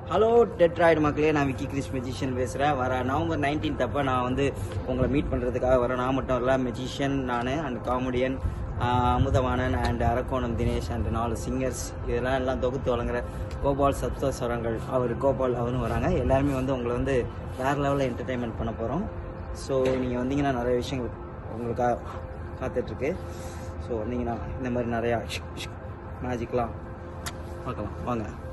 Hello Detroit மக்களே, நான் Vicky Chris magician பேசுகிறேன். வர நவம்பர் 19 அப்போ நான் வந்து உங்களை மீட் பண்ணுறதுக்காக வரேன். நான் மட்டும் இல்லை, மெஜிஷியன் நான் and comedian Amudhavanan and Arakkonam Dinesh and 4 singers எல்லாம் தொகுத்து வழங்குற கோபால் சப்தஸ்வரங்கள் அவர் கோபால் அவரும் வராங்க. எல்லாருமே வந்து உங்களை வந்து வேறு லெவலில் என்டர்டெயின்மெண்ட் பண்ண போகிறோம். ஸோ நீங்கள் வந்தீங்கன்னா நிறைய விஷயங்கள் உங்களுக்காக காத்துட்ருக்கு. ஸோ வந்தீங்கன்னா இந்த மாதிரி நிறையா மேஜிக்லாம் பார்க்கலாம் வாங்க.